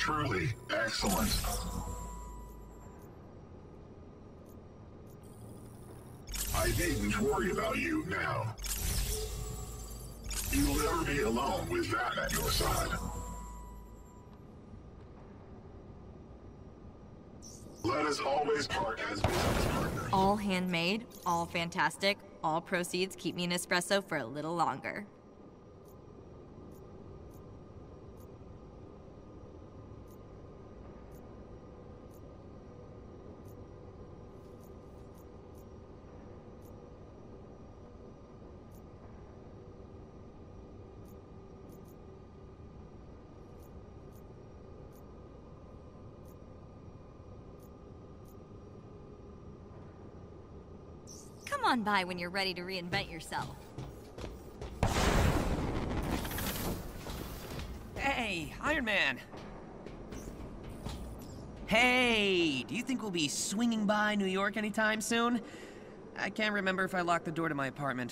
Truly excellent. I needn't worry about you now. You'll never be alone with that at your side. Let us always part as business partners. All handmade, all fantastic, all proceeds keep me an espresso for a little longer. Come on by when you're ready to reinvent yourself. Hey, Iron Man! Hey, do you think we'll be swinging by New York anytime soon? I can't remember if I locked the door to my apartment.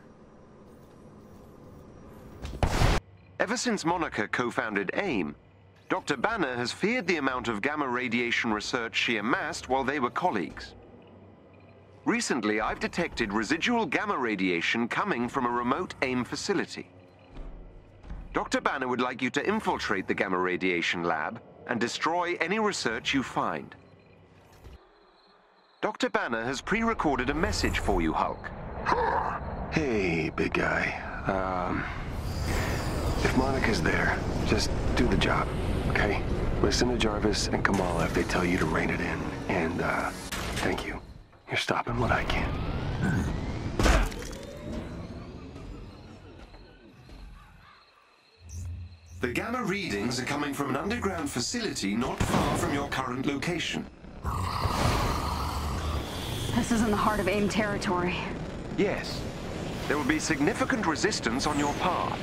Ever since Monica co-founded AIM, Dr. Banner has feared the amount of gamma radiation research she amassed while they were colleagues. Recently, I've detected residual gamma radiation coming from a remote AIM facility. Dr. Banner would like you to infiltrate the gamma radiation lab and destroy any research you find. Dr. Banner has pre-recorded a message for you, Hulk. Hey, big guy. If Monica's there, just do the job, okay? Listen to Jarvis and Kamala if they tell you to rein it in. And, thank you. You're stopping what I can. The gamma readings are coming from an underground facility not far from your current location. This is in the heart of AIM territory. Yes. There will be significant resistance on your path.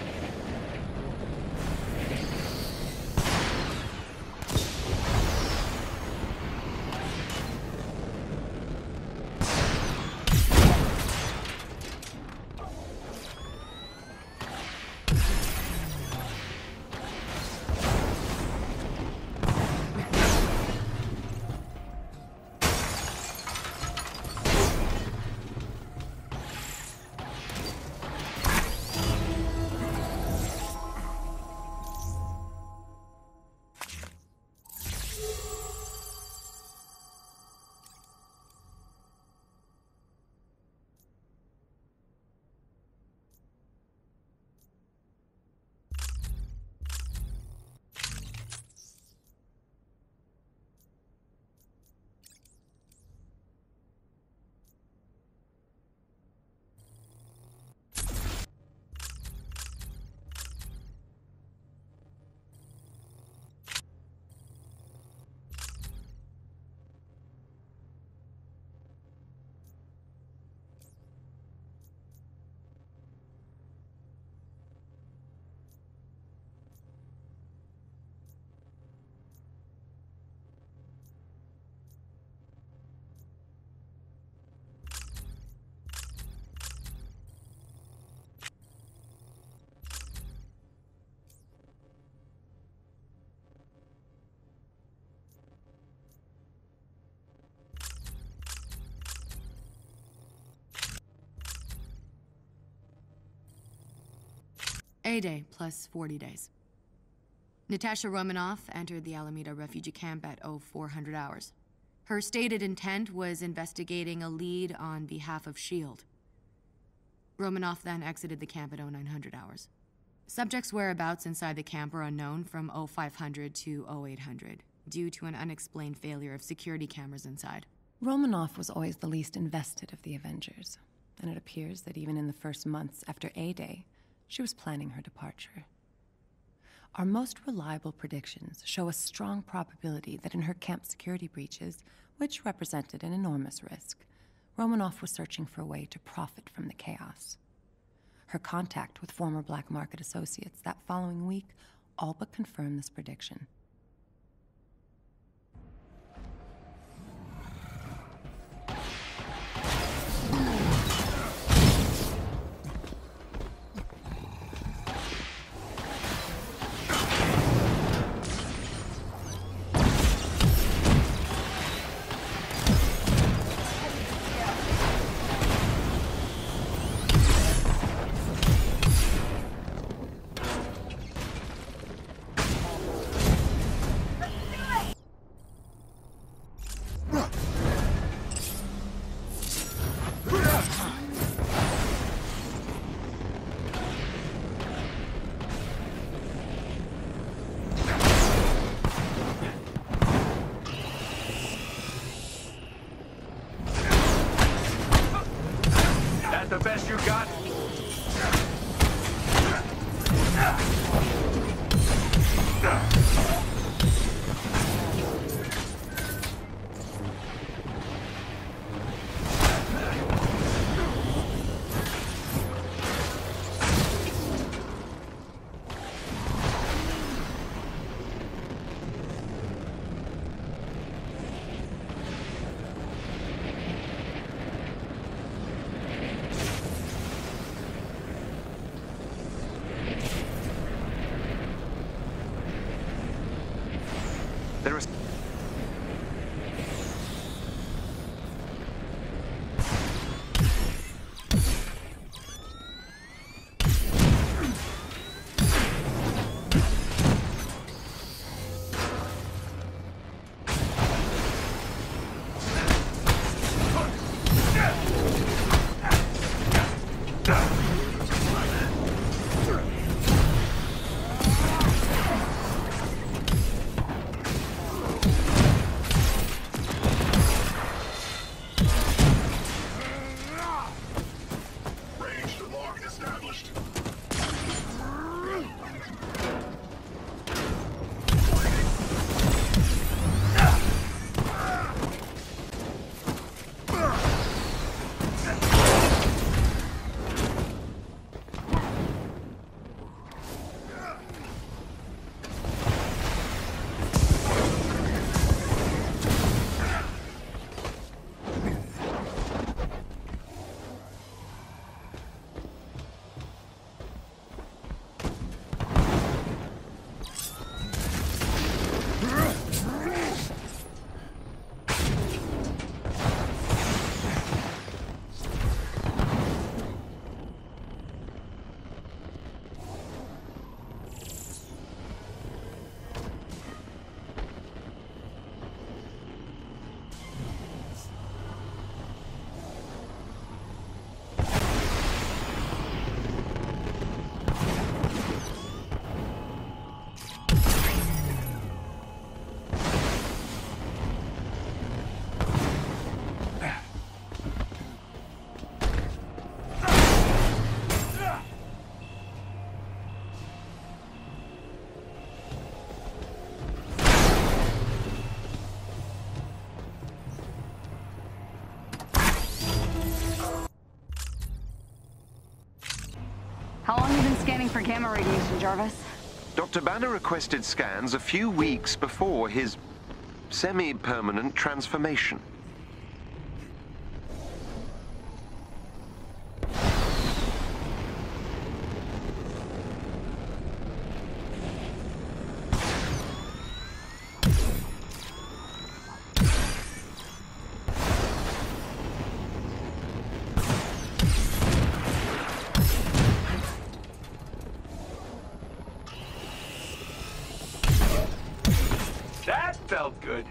A-Day plus 40 days. Natasha Romanoff entered the Alameda refugee camp at 0400 hours. Her stated intent was investigating a lead on behalf of S.H.I.E.L.D. Romanoff then exited the camp at 0900 hours. Subjects' whereabouts inside the camp are unknown from 0500 to 0800 due to an unexplained failure of security cameras inside. Romanoff was always the least invested of the Avengers, and it appears that even in the first months after A-Day, she was planning her departure. Our most reliable predictions show a strong probability that in her camp security breaches, which represented an enormous risk, Romanoff was searching for a way to profit from the chaos. Her contact with former black market associates that following week all but confirmed this prediction. you got? There is... Ranged lock established. How long have you been scanning for gamma radiation, Jarvis? Dr. Banner requested scans a few weeks before his semi-permanent transformation. That felt good.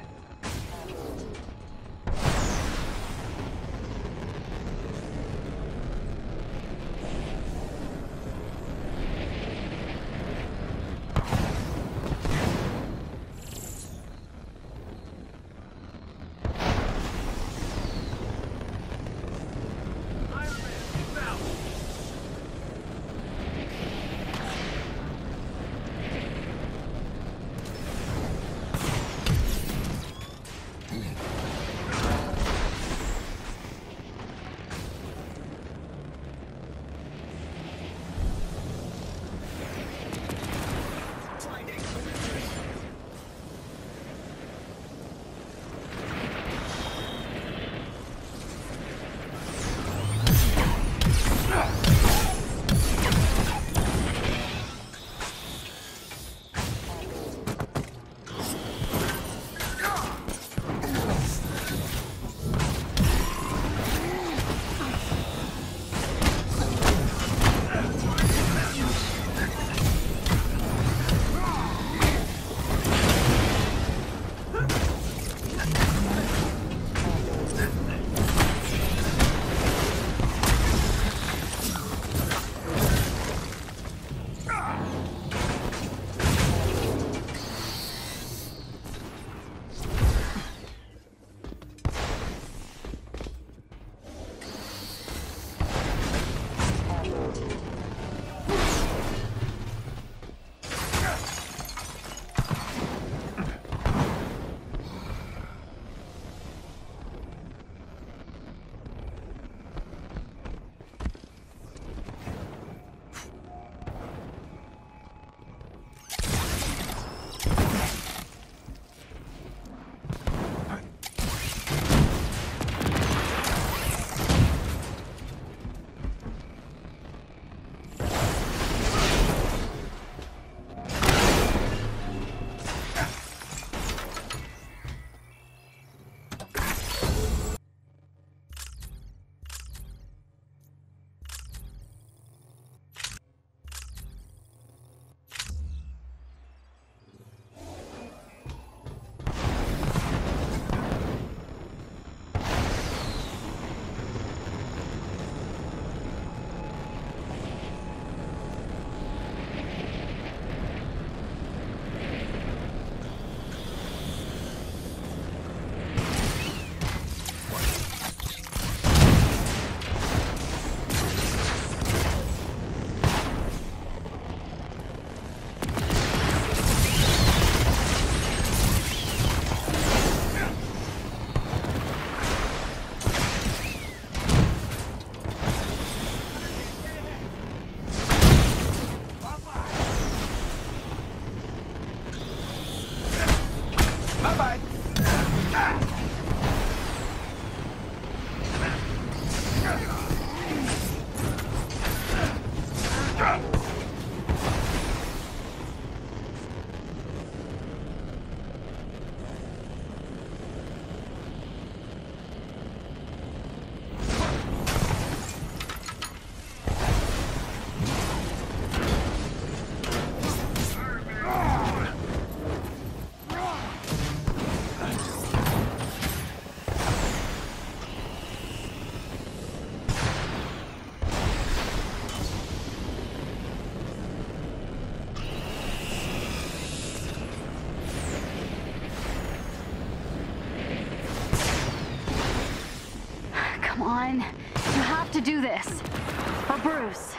Ethan. You have to do this. For Bruce.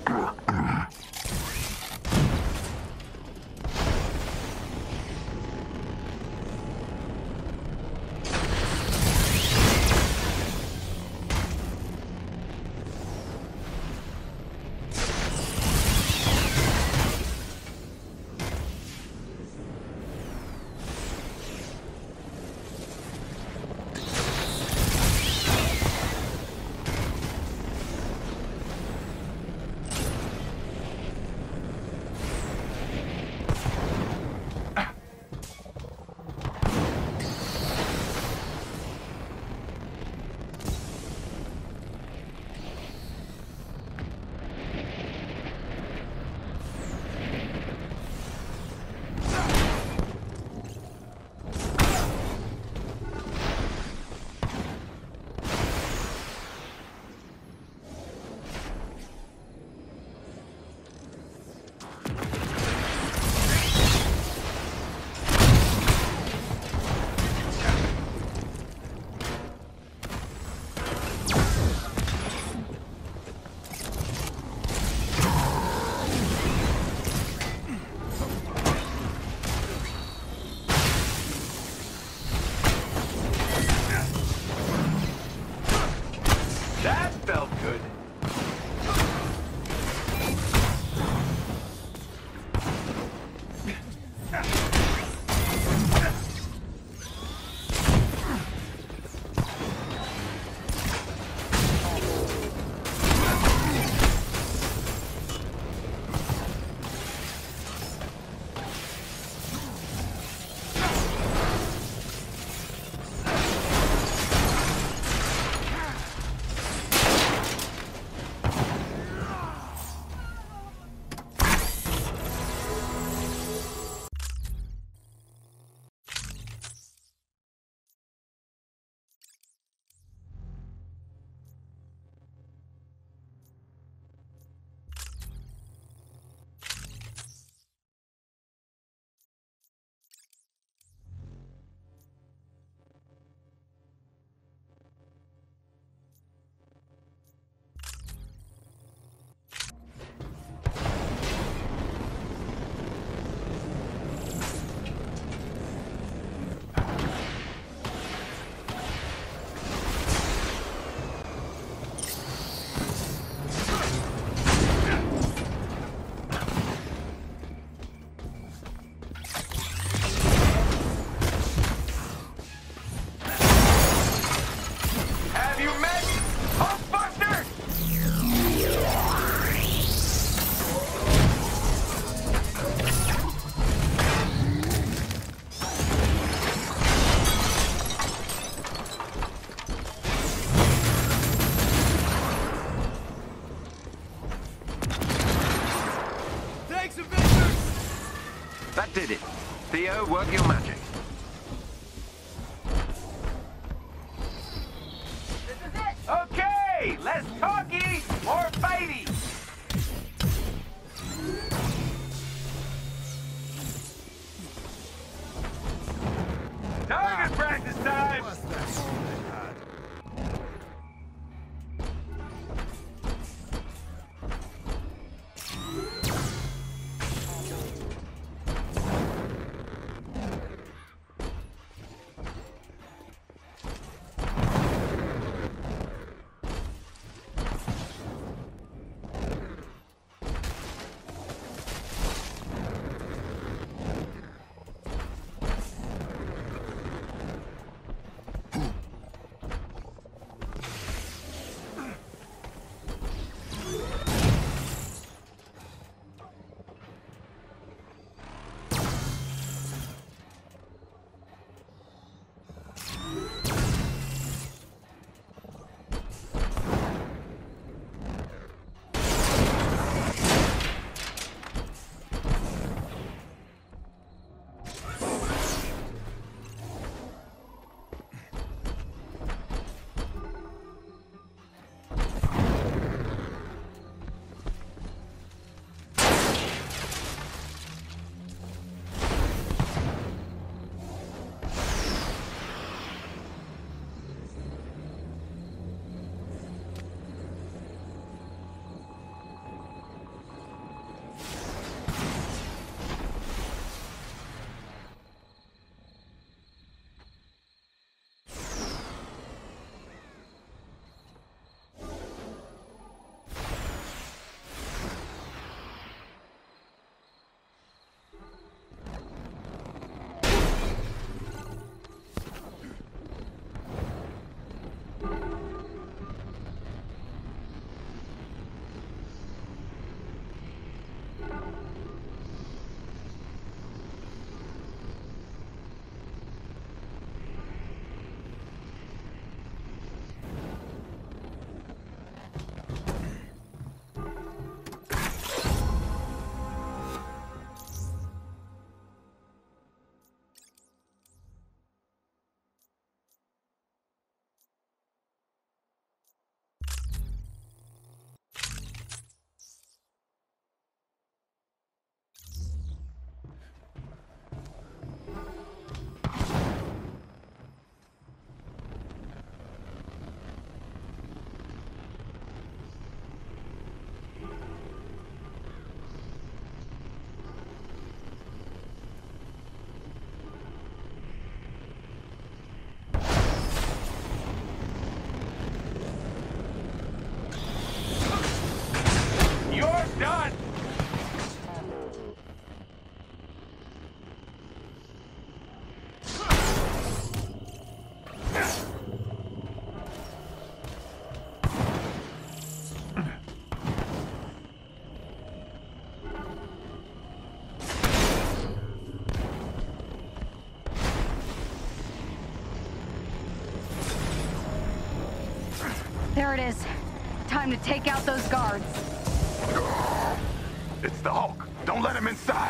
That felt good. That did it. Theo, work your magic. This is it! Okay! Less talky, more fighty! Target practice time! it is. Time to take out those guards. It's the Hulk. Don't let him inside.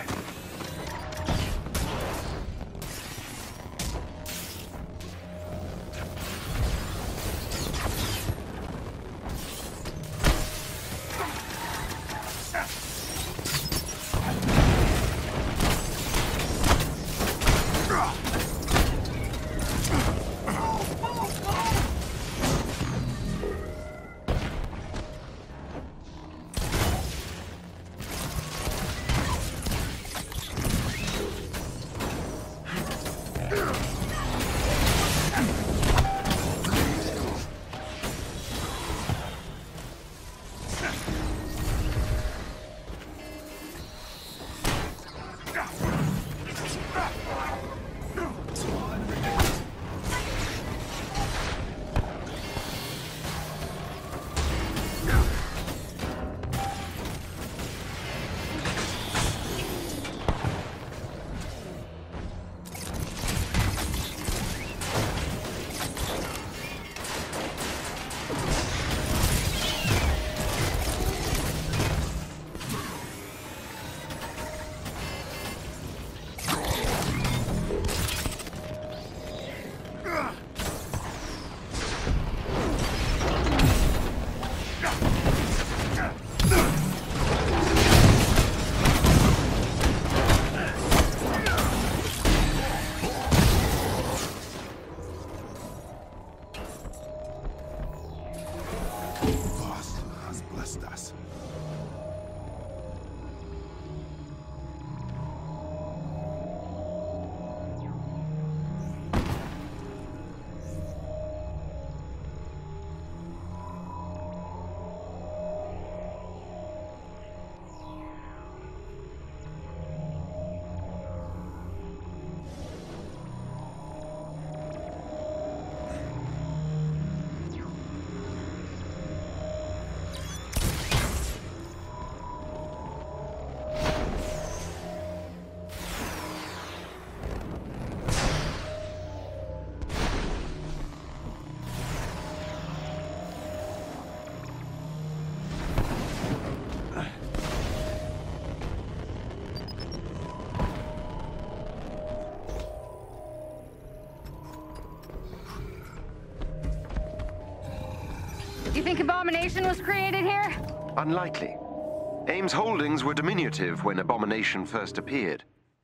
You think Abomination was created here? Unlikely. AIM's holdings were diminutive when Abomination first appeared.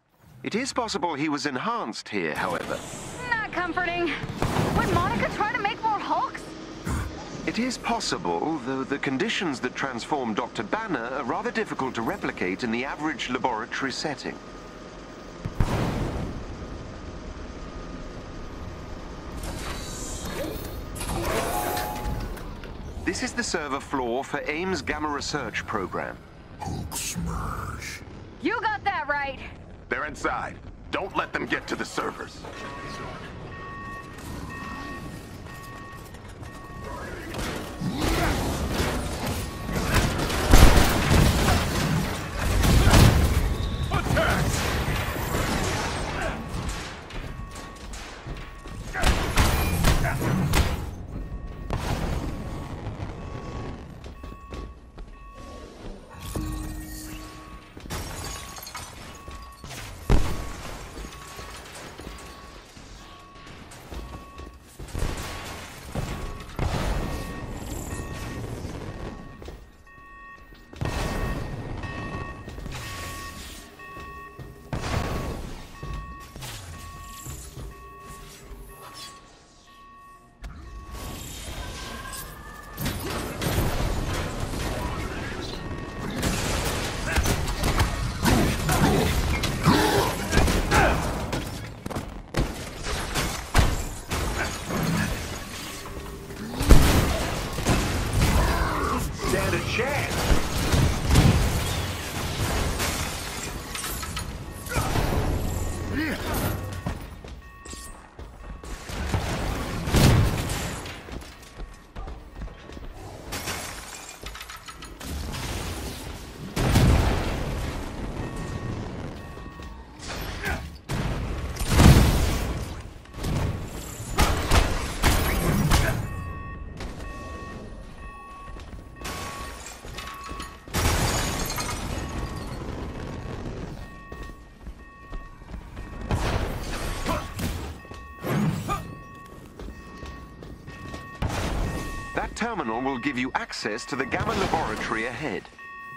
It is possible he was enhanced here, however. Not comforting. Would Monica try to make more Hulks? It is possible, though the conditions that transform Dr. Banner are rather difficult to replicate in the average laboratory setting. This is the server floor for AIM's Gamma Research program. Hulk smash. You got that right. They're inside. Don't let them get to the servers. terminal will give you access to the Gamma laboratory ahead.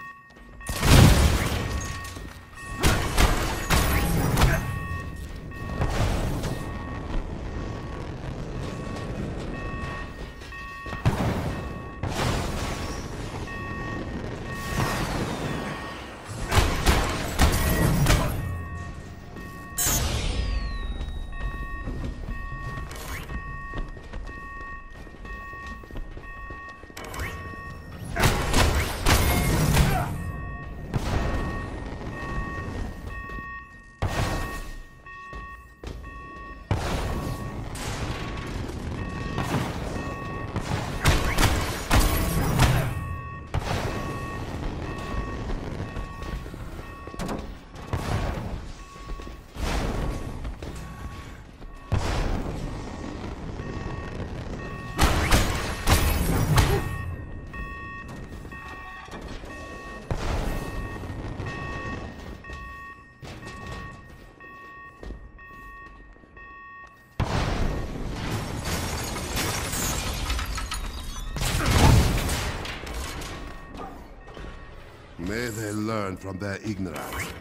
May they learn from their ignorance.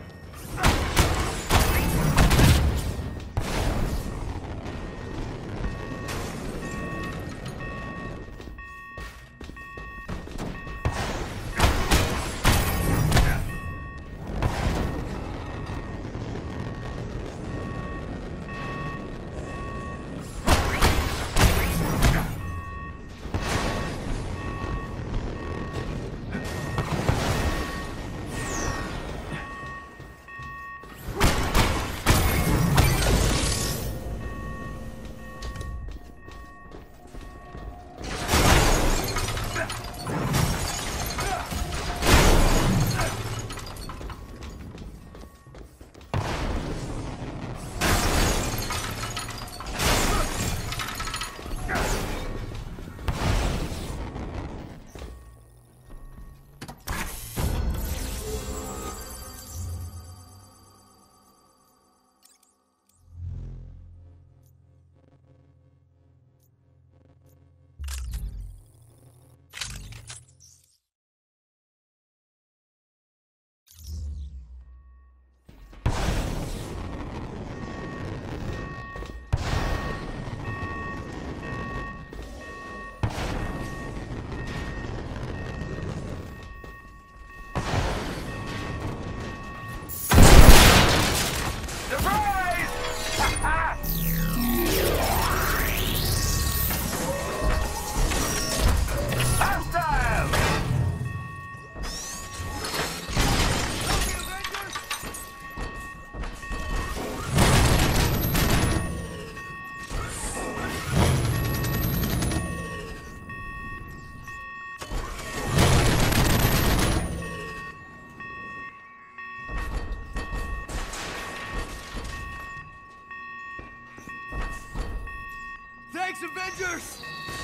Thanks, Avengers!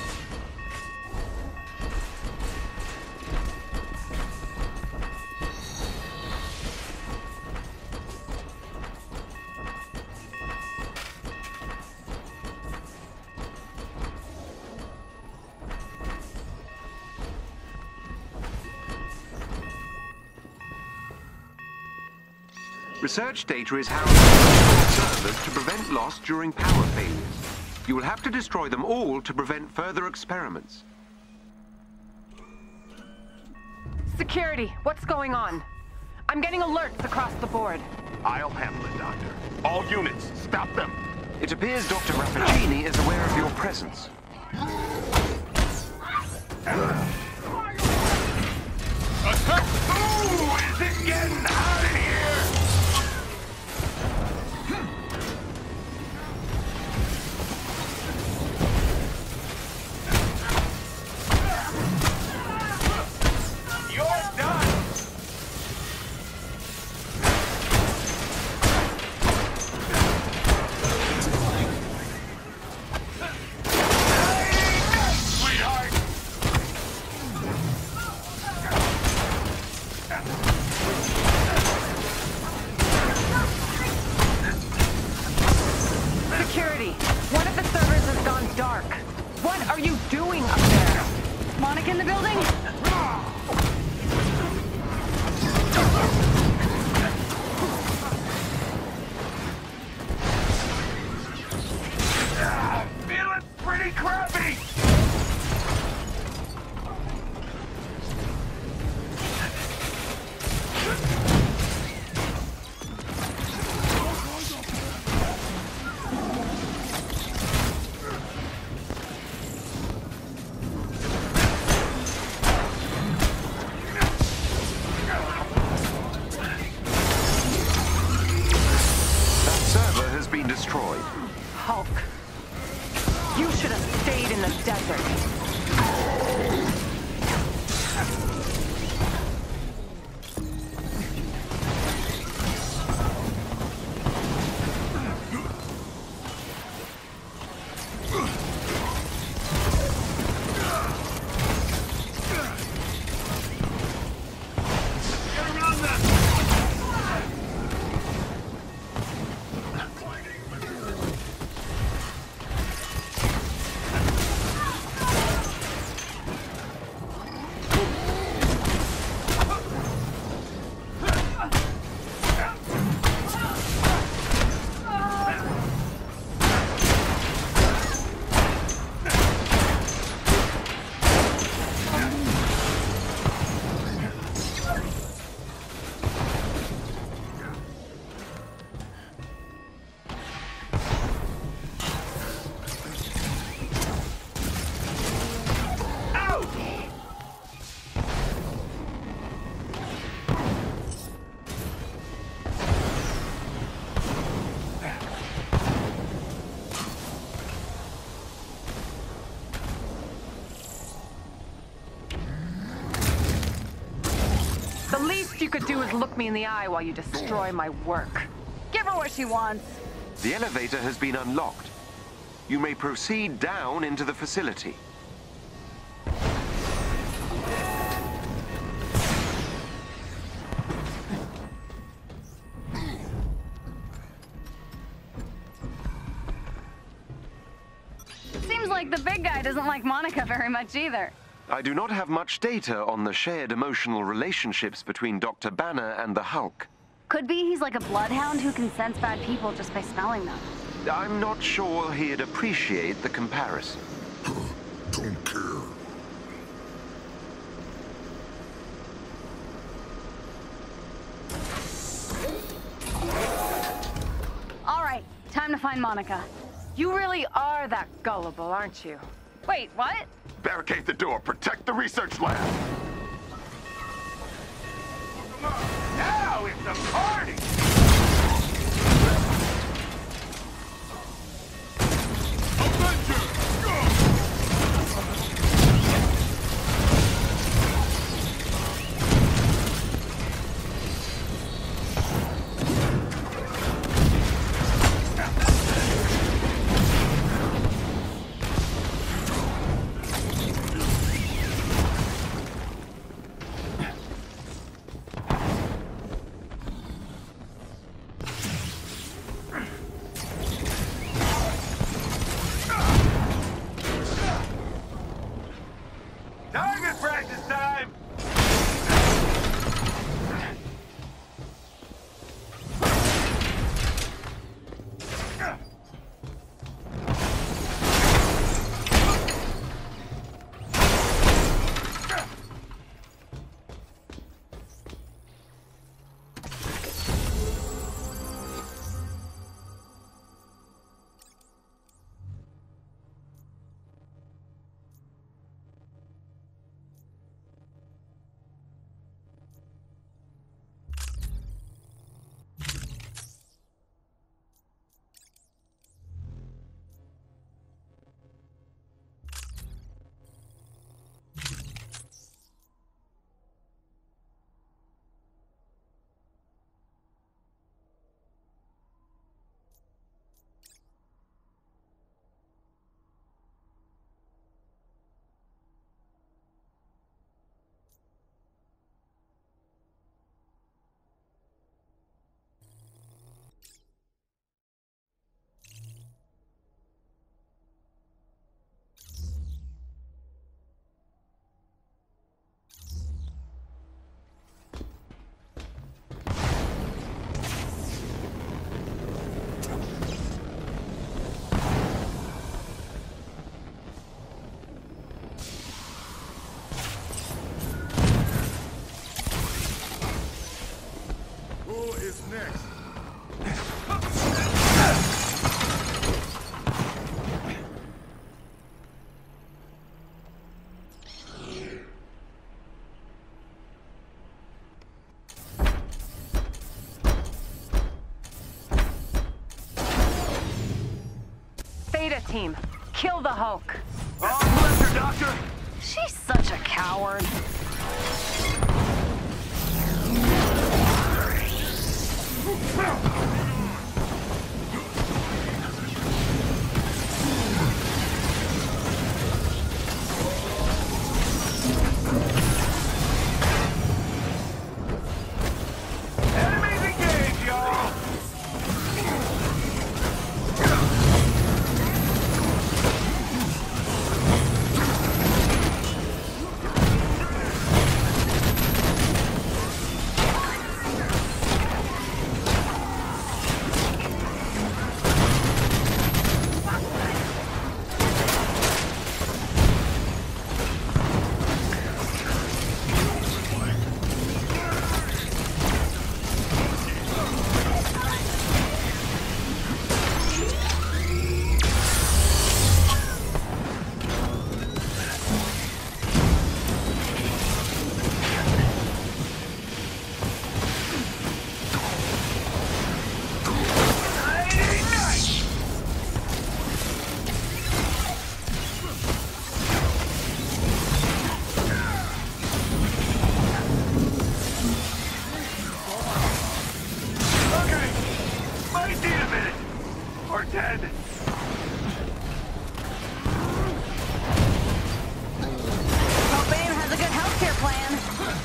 Research data is housed on servers to prevent loss during power failures. You will have to destroy them all to prevent further experiments. Security, what's going on? I'm getting alerts across the board. I'll handle it, Doctor. All units, stop them! It appears Dr. Rappaccini is aware of your presence. Ooh, is it getting hot in here? Medic in the building? Feeling pretty crappy! Destroyed. Hulk. You should have stayed in the desert. The least you could do is look me in the eye while you destroy my work. Give her what she wants. The elevator has been unlocked. You may proceed down into the facility. Seems like the big guy doesn't like Monica very much either. I do not have much data on the shared emotional relationships between Dr. Banner and the Hulk. Could be he's like a bloodhound who can sense bad people just by smelling them. I'm not sure he'd appreciate the comparison. Don't care. All right, time to find Monica. You really are that gullible, aren't you? Wait, what? Barricade the door. Protect the research lab. Now it's a party! Beta team, kill the Hulk. Oh, bless her, Doctor! She's such a coward. Enemies engaged, y'all! Dead. Bane has a good healthcare plan.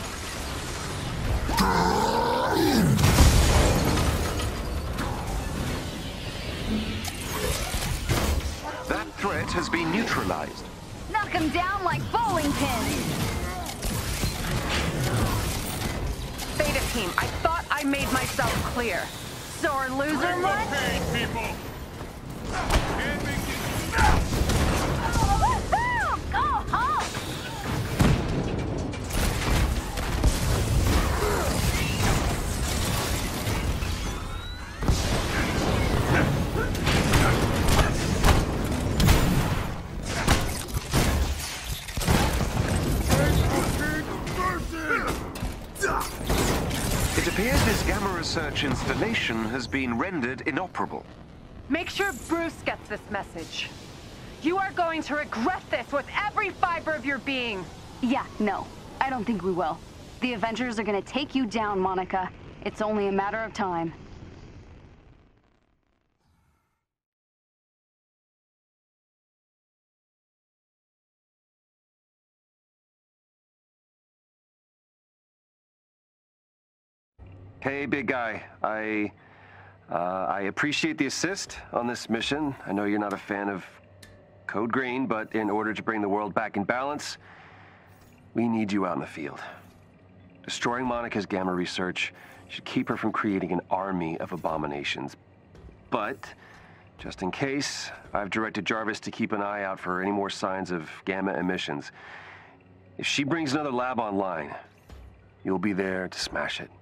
That threat has been neutralized. Knock him down like bowling pins. Beta team, I thought I made myself clear. Sore loser much? Go Hulk! It appears this Gamma Research installation has been rendered inoperable. Make sure Bruce gets this message. You are going to regret this with every fiber of your being. Yeah, no. I don't think we will. The Avengers are gonna take you down, Monica. It's only a matter of time. Hey, big guy. I appreciate the assist on this mission. I know you're not a fan of Code Green, but in order to bring the world back in balance, we need you out in the field. Destroying Monica's Gamma Research should keep her from creating an army of abominations. But, just in case, I've directed Jarvis to keep an eye out for any more signs of Gamma emissions. If she brings another lab online, you'll be there to smash it.